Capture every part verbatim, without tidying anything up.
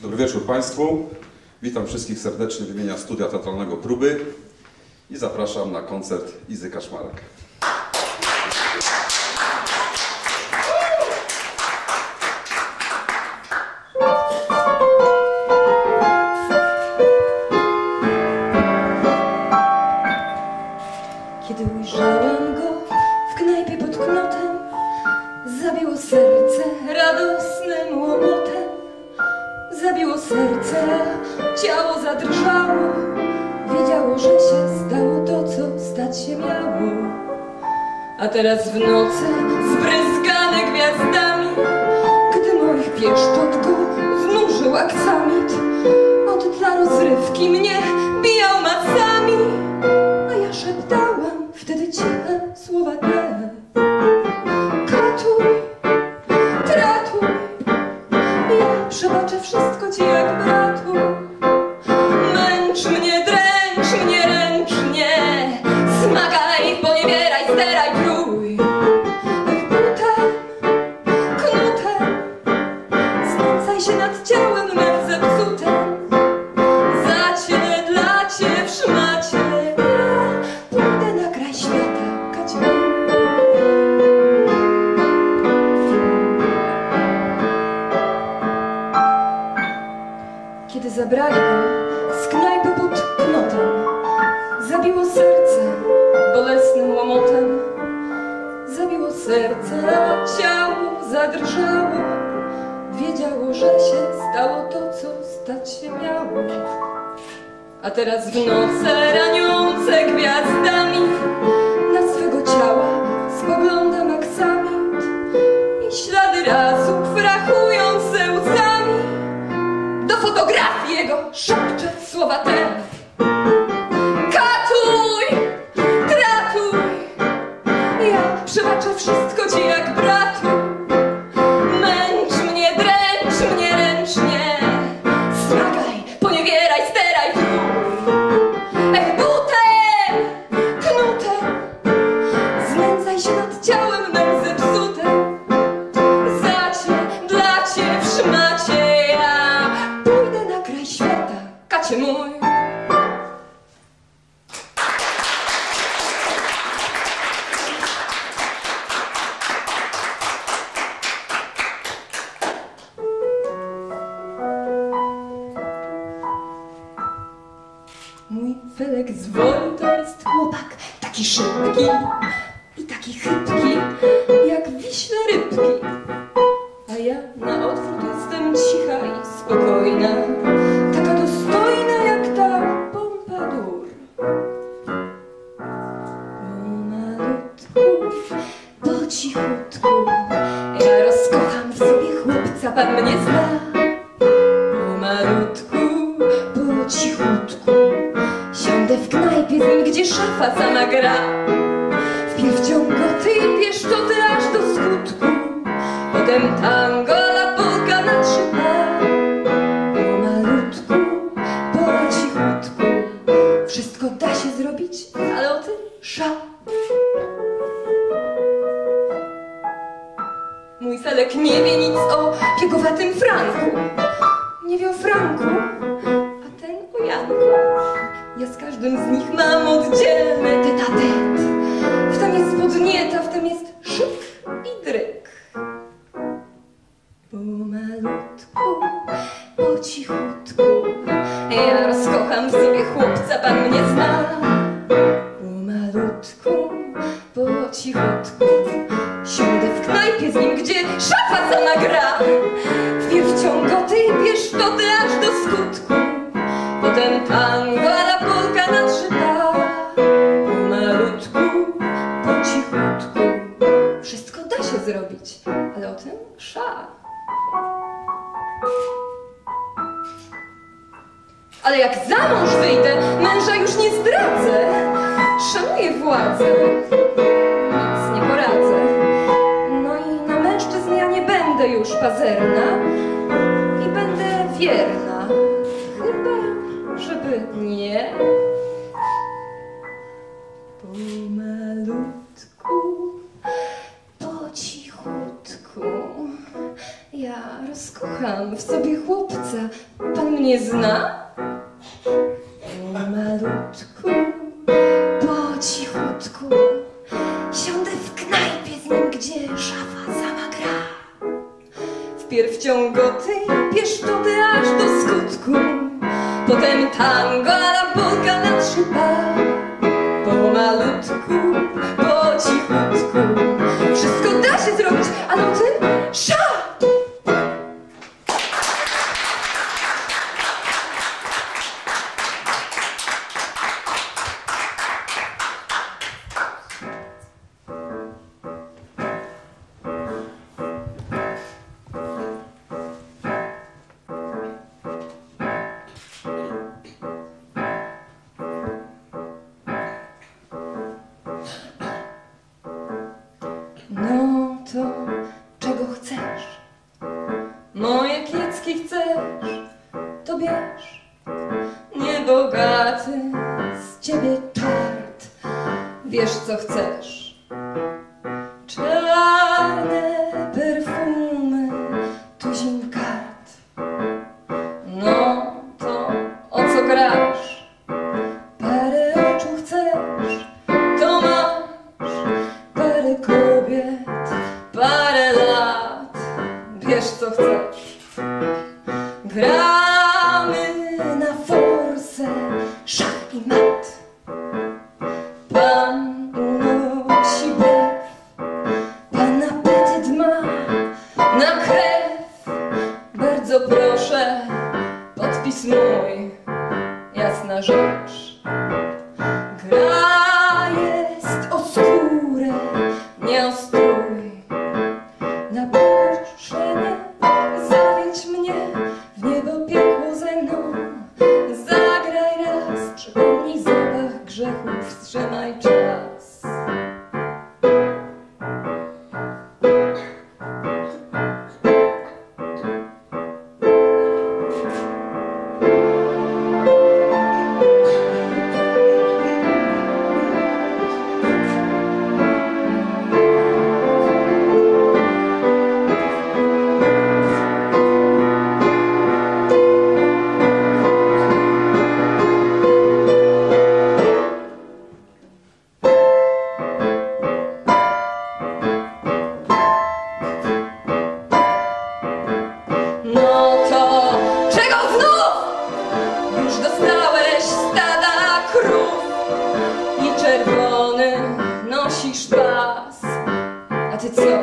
Dobry wieczór Państwu. Witam wszystkich serdecznie w imieniu Studia Teatralnego Próby i zapraszam na koncert Izy Kaszmarek. Kiedy ujrzałam go w knajpie pod knotem, zabiło serce radosnym łomotem. Zabiło serce, a ciało zadrżało. Wiedziało, że się stało to, co stać się miało. A teraz w noce zbryzgane gwiazdami, gdy moich pieszczot go znużył aksamit, od dla rozrywki mnie bijał macami, a ja szeptałam wtedy ciche słowa te. Katuj, tratuj, ja przebaczę wszystko ci jak bratu. Męcz mnie, dręcz mnie ręcznie, smagaj, poniewieraj, steraj, trój. Ach, butem, knutem, znęcaj się nad ciałem mym zepsutem. Za cię, dla cię, w szmacie, ja pójdę na kraj świata, kacie. Kiedy zabrali go z knajpy pod knotem, zabiło serce bolesnym łomotem. Zabiło serce, a ciało zadrżało. Wiedziało, że się stało to, co stać się miało. A teraz w noce raniące gwiazdami na swego ciała spoglądam aksamit i ślady razów rachujące łzami. Do fotografii jego szepczę słowa te. Katuj, tratuj, ja przebaczę wszystko ci jak bratu. Męcz mnie, dręcz mnie ręcznie, smagaj, poniewieraj, steraj, trój. Ech, butem, knutem, znęcaj się nad ciałem mym zepsutem. Za cię, dla cię, w szmacie, ja pójdę na kraj świata, kacie mój. Mój Felek z Woli to jest chłopak taki szybki i taki chybki, jak wiśle rybki. A ja na odwrót jestem cicha i spokojna, taka dostojna jak ta Pompadour. Pomalutku, po cichutku, ja rozkocham w sobie chłopca, pan mnie zna. Pomalutku, po cichutku, siądę w knajpie z nim, gdzie szafa sama gra. Wpierw ciągoty i pieszczoty aż do skutku, potem tango, la polka na trzy pa. Pomalutku, po cichutku, wszystko da się zrobić, ale o tym sza. Mój Felek nie wie nic o piegowatym Franku, nie wie o Franku, a ten o Janku. Ja z każdym z nich mam oddzielne tete-a-tete. Wtem jest podnieta, wtem jest szyk i dryk. Pomalutku, po cichutku, ja rozkocham w sobie chłopca, pan mnie zna. Pomalutku, po cichutku, siądę w knajpie z nim, gdzie szafa sama gra. Wpierw ciągoty i pieszczoty aż do skutku, potem tango, a la polka na trzy pa. Pomalutku, po cichutku, wszystko da się zrobić, ale o tym sza. Ale jak za mąż wyjdę, męża już nie zdradzę. Szanuję władzę, nic nie poradzę. No i na mężczyzn ja nie będę już pazerna i będę wierna, chyba żeby nie. Pomalutku, po cichutku, ja rozkocham Słucham w sobie chłopca, pan mnie zna? Malutku, po cichutku, siądę w knajpie z nim, gdzie szafa sama gra. Wpierw ciągoty, pieszczoty aż do skutku, potem tango, a la polka na trzy pa. Po malutku, po cichutku, wszystko da się zrobić, ale o tym sza! No to czego chcesz? Moje kiecki chcesz? To bierz. Niebogaty z ciebie czart. Wiesz co chcesz? Czarne perfumy, tuzin kart. No to o co grasz? Parę oczu chcesz? To masz. Parę kobiet, parę lat, wiesz co chcesz. Gramy na forsę, szach i mat. Pan unosi brew, pan apetyt ma na krew. Bardzo proszę, podpis mój, jasna rzecz. Gra jest o skórę, nie o strój. Na poruszenie zawiedź mnie, w niebo piekło ze mną. Zagraj raz, przypomnij zapach grzechów, wstrzymaj czas. No to czego znów? Już dostałeś stada krów i czerwony nosisz pas. A ty co?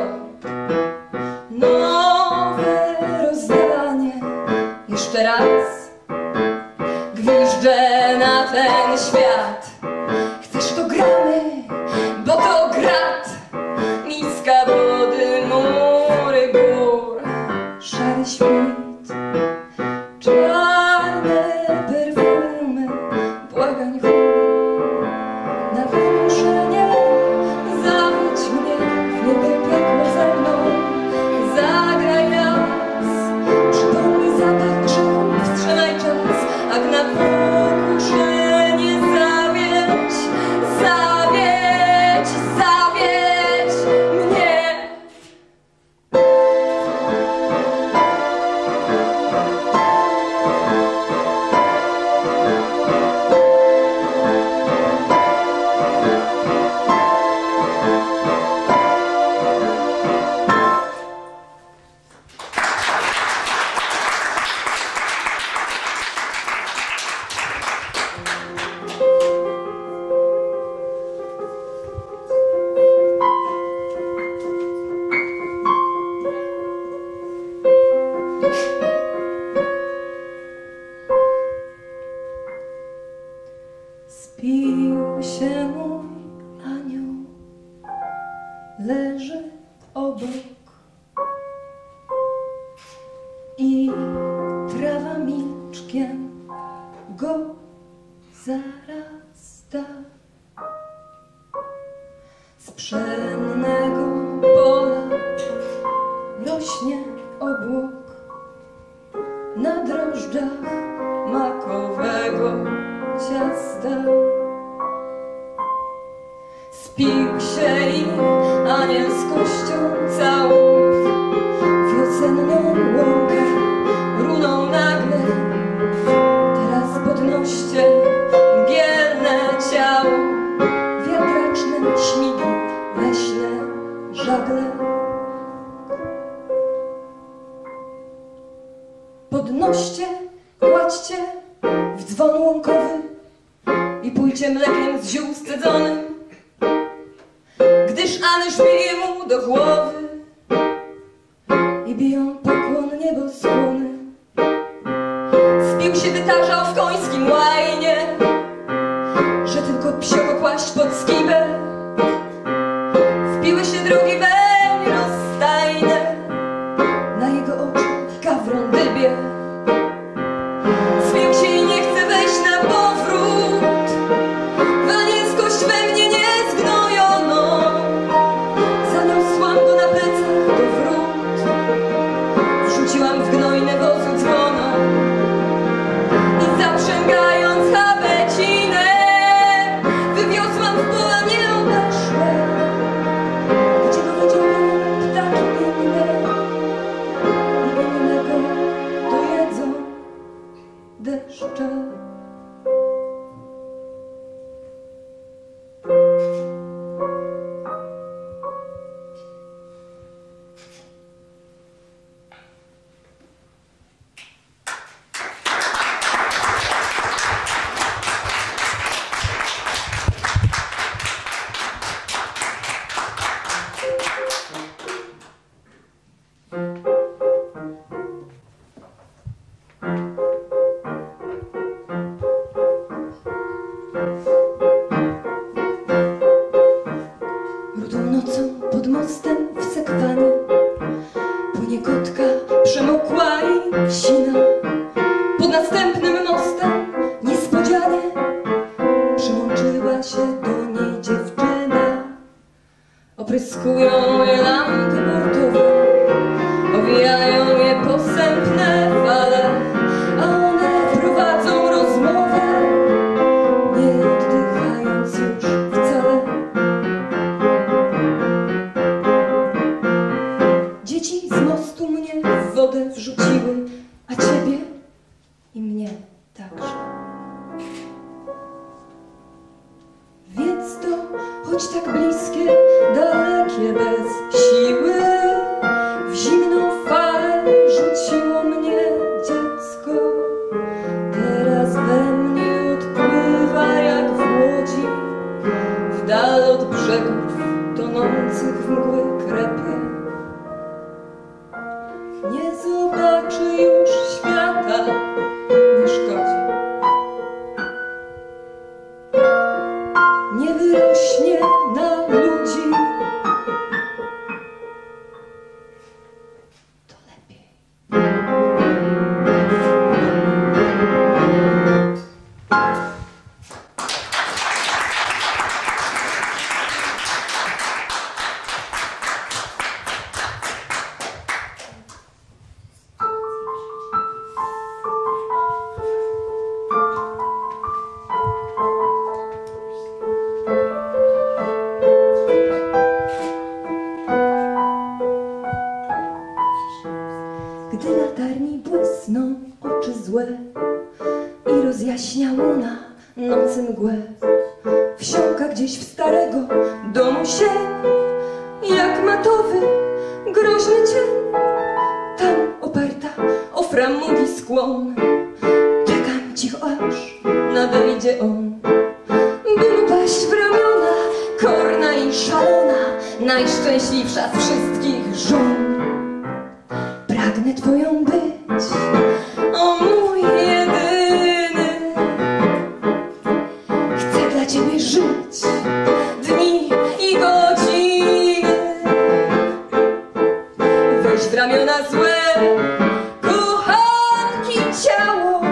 Nowe rozdanie. Jeszcze raz gwiżdżę na ten świat. Chcesz to gramy, bo to grat. Miska wody, mury gór, szary świt, czarne perfumy, błagań chór. Na wymuszenie zawiedź mnie, w niebie piekło ze mną. Zagraj raz, przypomnij zapach grzechów, wstrzymaj czas. A na pokuszenie zawiedź, zawiedź, zawiedź mnie. Spił się mój anioł, leży obok i trawa milczkiem go zarasta. Z pszennego pola rośnie obłok, na drożdżach makowego ciasta. Spił się i anielskością całą wiosenną łąkę podnoście, kładźcie w dzwon łąkowy i pójcie mlekiem z ziół scedzonym, gdyż Anyż bije mu do głowy i biją pokłon nieboskłony. Spił się wytarzał w końskim łajnie, że tylko psioko kłaść pod skibę. Wpiły się drugi weń rozstajne, na jego oczy gawron dybie. Zwięk się i nie chce wejść na powrót, wanieńskość we mnie niezgnojoną. Zaniosłam go na plecach do wrót, wrzuciłam w gnojne wozu dzwona i zaprzęgając habecinę wywiozłam w pola nieobeszłe, gdzie dowiedziono ptaki inne i innego dojedzą deszcze. Rudą nocą pod mostem w sekwanie płynie kotka przemokła i sina. Pod następnym mostem niespodzianie przyłączyła się do niej dziewczyna. Opryskują je lampy portowe, owijają je posępne fale, a one prowadzą rozmowę, nie oddychając już wcale. Dzieci z mostu mnie w wodę wrzuciły, a ciebie i mnie także. Więc to, choć tak bliskie, dalekie, bez siły, w zimną falę rzuciło mnie dziecko. Teraz we mnie odpływa jak w łodzi, w dal od brzegów tonących w mgły krepie. Nie zobaczy już świata, nie szkodzi. Nie wyrośnie na ludzi, to lepiej. Gdy latarni błysną oczy złe i rozjaśnia łuna nocy mgłę, wsiąka gdzieś w starego domu sień, jak matowy, groźny cień. Tam oparta o framugi skłon, czekam cicho, aż nadejdzie on, by mu paść w ramiona, korna i szalona, najszczęśliwsza z wszystkich żon. Pragnę twoją być, o mój jedyny. Chcę dla ciebie żyć dni i godziny. Weź w ramiona złe kochanki ciało,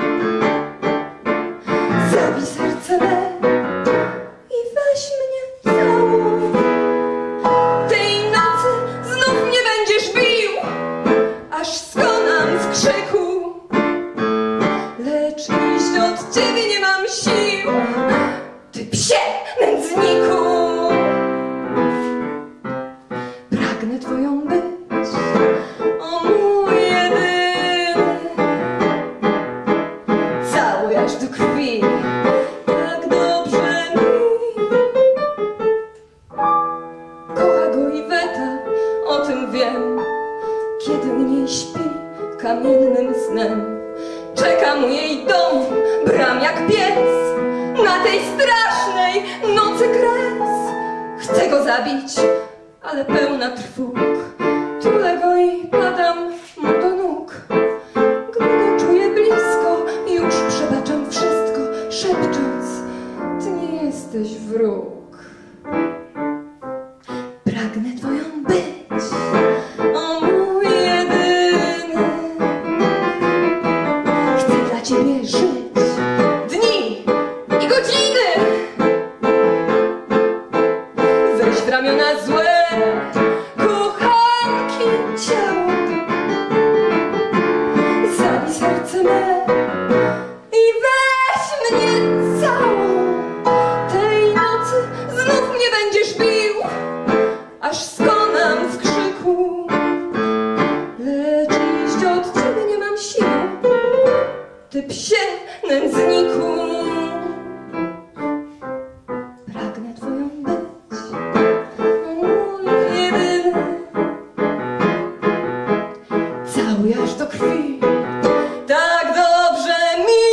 zabij serce me i weź mnie całą. Tej nocy znów mnie będziesz bił, aż skonam w krzyku, lecz iść od ciebie nie mam sił, ty psie nędzniku. Pragnę twoją być, o mój jedyny, cały aż do krwi, tak dobrze mi. Kocha go Iweta, o tym wiem, kiedy u niej śpi, kamiennym snem. Czeka mu jej dom, bram jak piec, na tej strasznej nocy kres. Chcę go zabić, ale pełna trwóg, tulę go i padam mu do nóg. Gdy go czuję blisko, już przebaczam wszystko, szepcząc: ty nie jesteś wróg. Pragnę twoją być, o mój jedyny. Chcę dla ciebie żyć dni i godziny. Weź w ramiona złe kochanki ciało, zabij serce me i weź mnie całą. Tej nocy znów mnie będziesz bił, aż skonam w krzyku, lecz iść od ciebie nie mam sił, ty psie nędzniku. Pragnę twoją być, mój jedyny. Całuj aż do krwi, tak dobrze mi.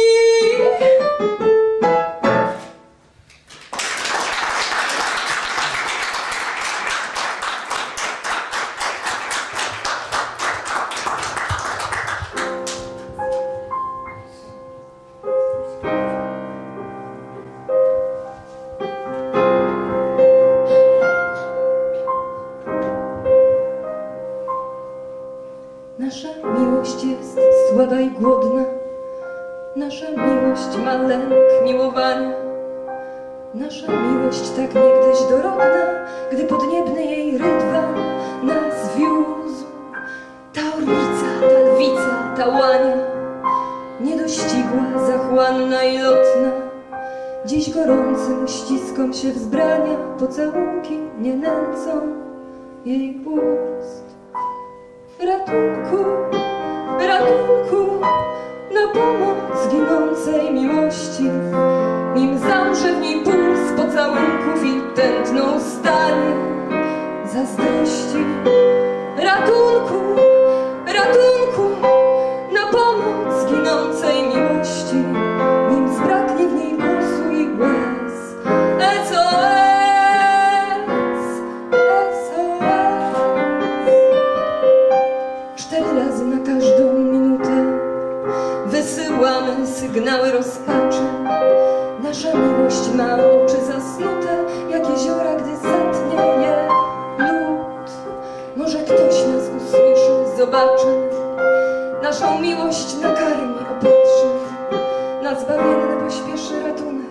Nasza miłość jest słaba i głodna, nasza miłość ma lęk miłowania. Nasza miłość tak niegdyś dorodna, gdy podniebny jej rydwan nas wiózł. Ta orlica, ta lwica, ta łania, niedościgła, zachłanna i lotna, dziś gorącym ściskom się wzbrania, pocałunki nie nęcą jej ust. Ratunku, ratunku, na pomoc ginącej miłości, nim zamrze w niej puls pocałunków i tętno stanie zazdrości. Ratunku, ratunku, na pomoc ginącej miłości, nim zbraknie w niej głosu i łez. S O S, S O S. Cztery razy na każdą minutę wysyłamy sygnały rozpaczy. Nasza miłość ma oczy zasnute, jak jeziora, gdy zatnie je lód. Może ktoś nas usłyszy, zobaczy, naszą miłość nakarmi, opatrzy, na zbawienne pośpieszy ratunek.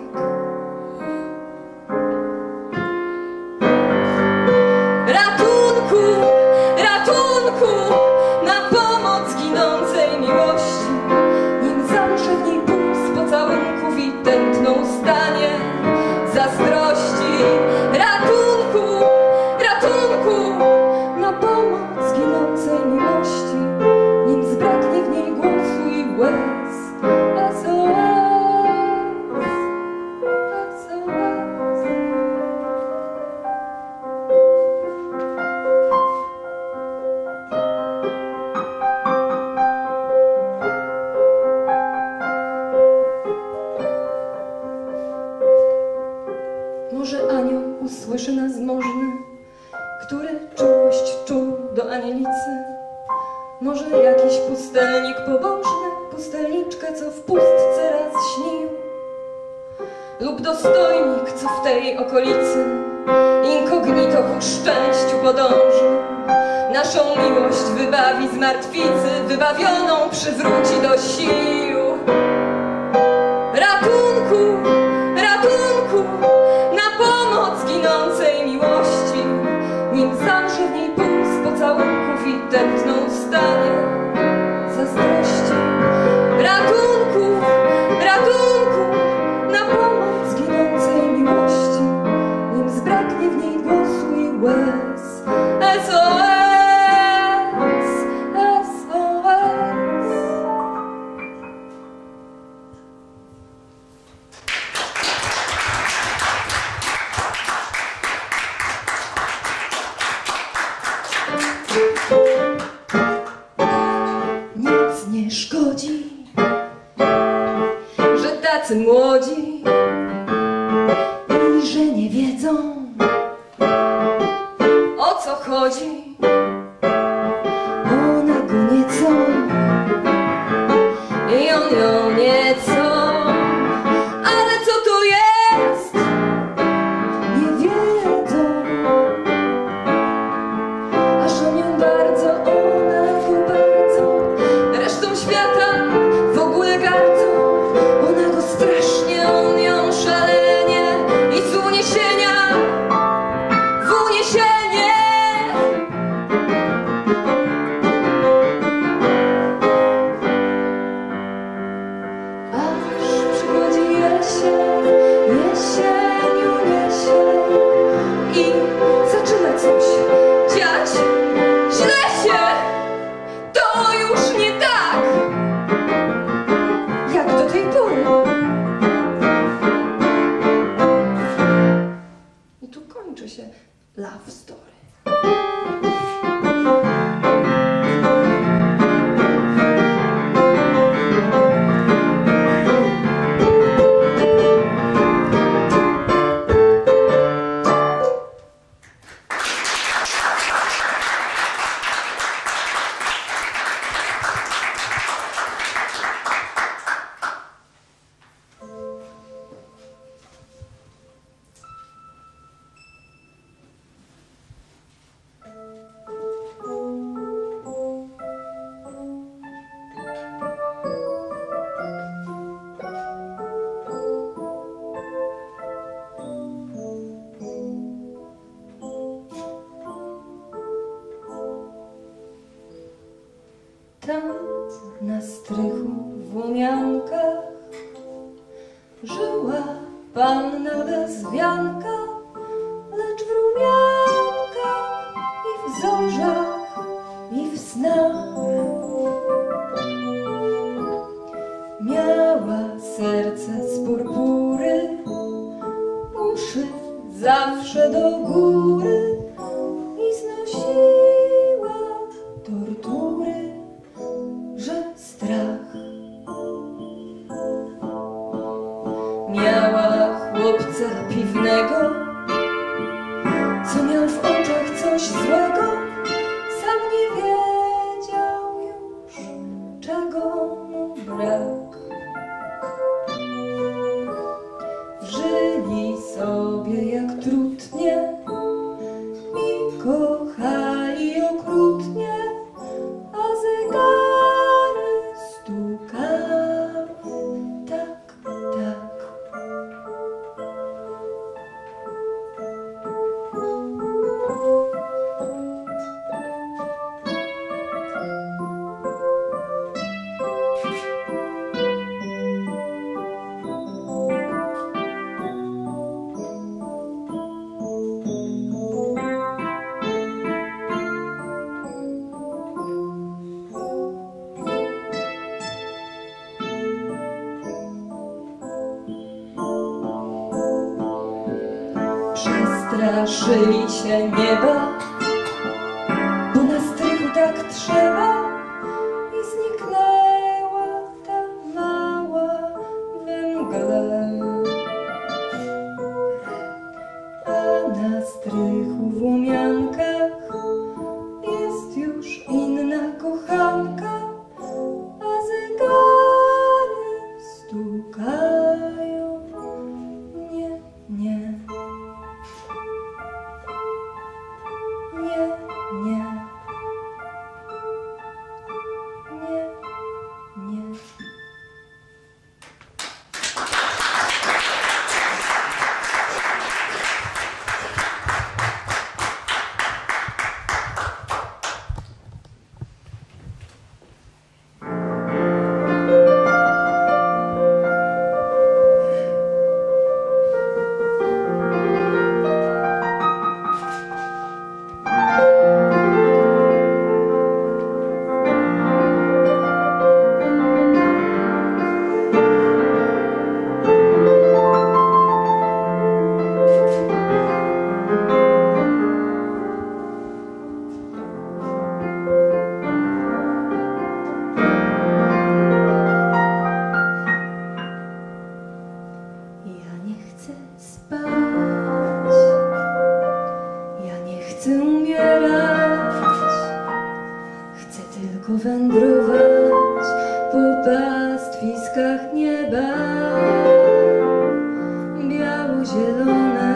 Ratunku, ratunku, na pomoc ginącej miłości, nim zamrze w niej puls pocałunków i tętną stanie zazdrości. Ratunku, ratunku, na pomoc ginącej miłości, nim zbraknie w niej głosu i łez. S O S, S O S. Może anioł usłyszy nas możny, który czułość czuł do anielicy. Może jakiś pustelnik pobożny, pustelniczkę, co w pustce raz śnił, lub dostojnik, co w tej okolicy inkognito ku szczęściu podąży. Naszą miłość wybawi z martwicy, wybawioną przywróci do sił. Ratunku, ratunku, na pomoc ginącej miłości, nim zamrze w niej puls pocałunków i tętną stanie zazdrości. Ratunku, ratunku, na pomoc ginącej miłości, nim zbraknie w niej głosu i łez. S O S, S O S. tacy młodzi i że nie wiedzą, o co chodzi. Ona go nieco i on ją nieco, ale co to jest, nie wiedzą. Aż on ją bardzo, ona go bardzo, resztą świata w ogóle gardzą. Ona go strasznie, on ją szalenie i z uniesienia w uniesienie. Aż przychodzi jesień, jesieniu jesień i zaczyna coś dziać. Źle się, to już nie tak jak do tej pory. I tu kończy się love story. Tam na strychu w łomiankach żyła panna bez wianka, lecz w rumiankach i w zorzach i w snach miała serce z purpury, uszy zawsze do góry i znosiła tortury, że strach. Miała chłopca piwnego, co miał w oczach coś złego, sam nie wiedział już, czego mu brak. Żyli sobie jak trutnie i kochali okrutnie, a zegary stukały tak, tak. Przestraszyli się nieba, bo na strychu tak trzeba, i zniknęła ta mała we mgle. A na strychu w łomiankach jest już inna kochanka, a zegary stukają. Nie, nie. Chcę tylko wędrować po pastwiskach nieba, biało-zielone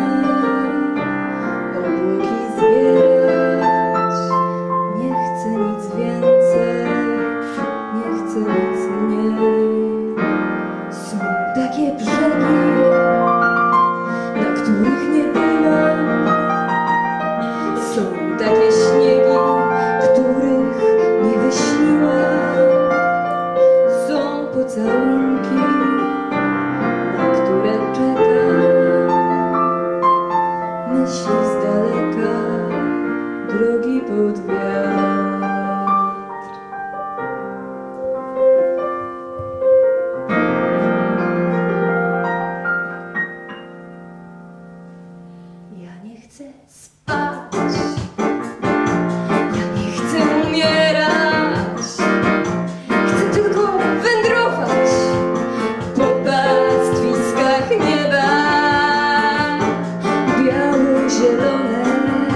obłoki zbierać. Nie chcę nic więcej, nie chcę nic mniej. Są takie brzegi, na których nie byłam. Są takie śniegi, których nie wyśniłam. Są pocałunki, na które czekam. Myśli z daleka, drogi pod wiatr. Ja nie chcę spać, ja nie chcę umierać. Chcę tylko wędrować po pastwiskach nieba, biało-zielone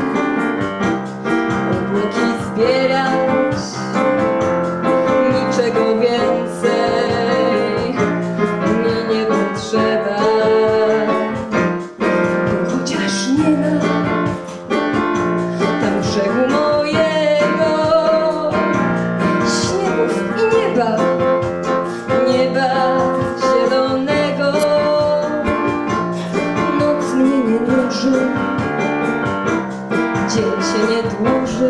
obłoki zbierać. Niczego więcej mi nie potrzeba. Chociaż nie ma tam brzegu mojego, śniegów i nieba, nieba zielonego. Noc mnie nie nuży, dzień się nie dłuży.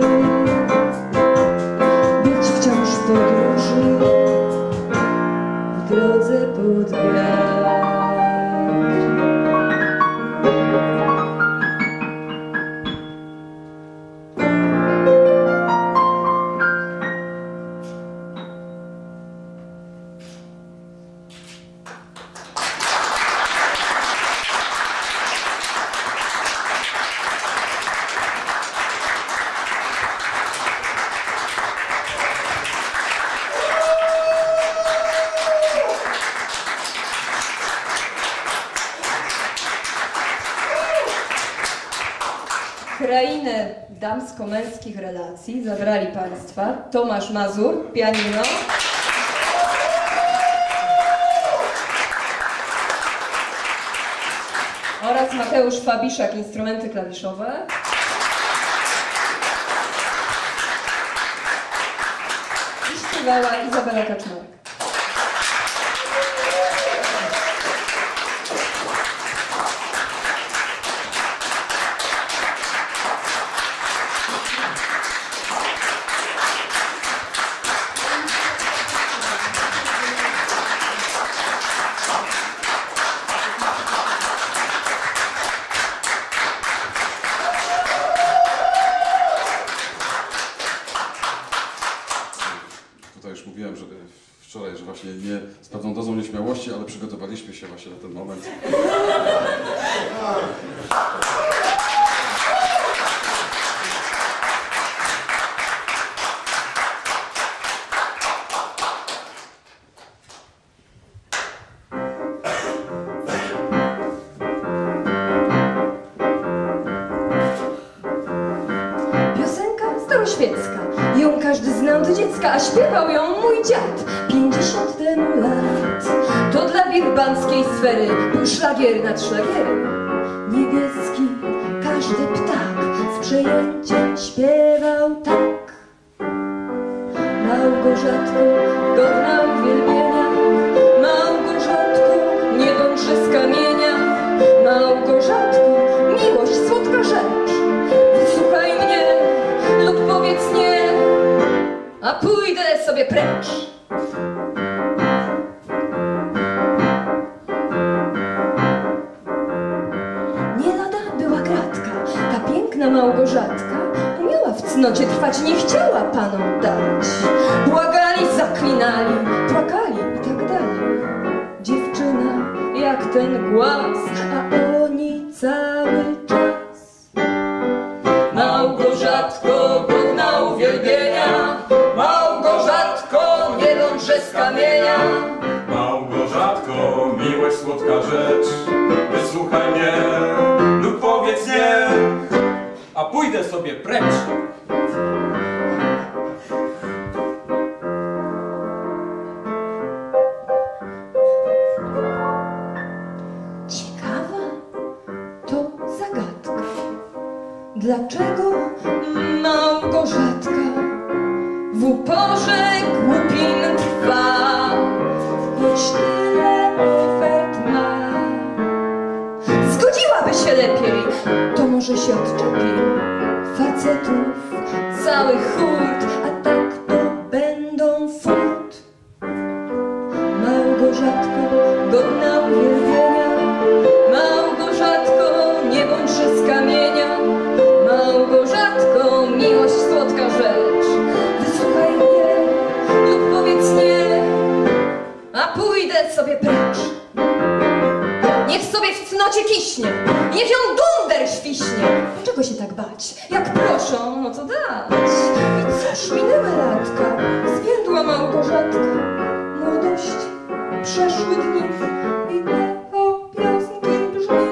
Być wciąż w podróży, w drodze pod wiatr. Krainę damsko-męskich relacji zabrali Państwa Tomasz Mazur, pianino, oraz Mateusz Fabiszak, instrumenty klawiszowe. I śpiewała Izabela Kaczmarek. Tutaj już mówiłem, że wczoraj, że właśnie nie z pewną dozą nieśmiałości, ale przygotowaliśmy się właśnie na ten moment. Piosenka staroświecka, ją każdy znał do dziecka, a śpiewał ją mój dziad pięćdziesiąt temu lat. To dla birbanskiej sfery był szlagier nad szlagierem. Niebieski każdy ptak z przejęciem śpiewał tak. Małgorzatko, godna uwielbienia, Małgorzatko, nie bądźże z kamienia. Małgorzatko, miłość, słodka rzecz, wysłuchaj mnie lub powiedz nie, a pójdę sobie precz. Nie lada była kratka, ta piękna Małgorzatka umiała w cnocie trwać, nie chciała panom dać. Błagali, zaklinali, płakali i tak dalej. Dziewczyna jak ten głaz, a oni cały czas. Małgorzatko, godna uwielbienia, Małgorzatko, nie bądźże z kamienia. Małgorzatko, miłość, słodka rzecz, wysłuchaj mnie lub powiedz nie, a pójdę sobie precz. że głupin trwa, choć tyle ofert ma. Zgodziłaby się lepiej, to może się odczepi. Facetów cały hurt, a tak to będą furt. Małgorzatko, godna uwielbienia, Małgorzatko, nie bądźże z kamienia. Małgorzatko, miłość słodka rzecz, wysłuchaj mnie lub powiedz nie, a pójdę sobie precz. Niech sobie w cnocie kiśnie, niech ją dunder świśnie. Czego się tak bać? Jak proszą, no to dać. I cóż, minęły latka, zwiędła Małgorzatka. Młodość, przeszły dni i echo piosenki brzmi.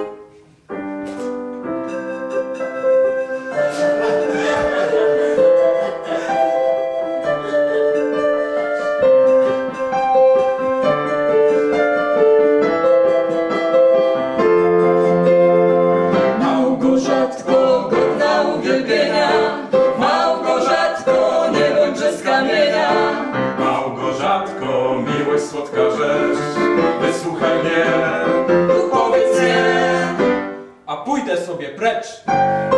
Małgorzatko, godna uwielbienia, Małgorzatko, nie bądźże z kamienia. Małgorzatko, miłość słodka rzecz, wysłuchaj mnie, Tu powiedz nie, a pójdę sobie precz.